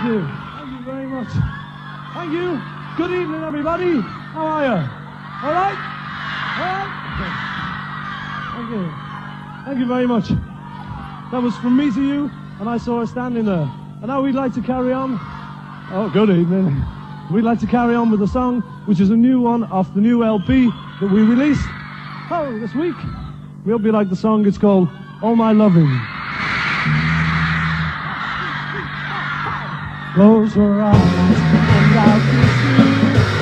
you. Thank you very much. Thank you. Good evening, everybody. How are you? All right? All right? Thank you. Thank you very much. That was From Me to You, and I saw her standing there. And now we'd like to carry on. Oh, good evening. We'd like to carry on with a song, which is a new one off the new LP that we released this week. We hope you like the song. It's called Oh My Loving. Close your eyes and I'll kiss you.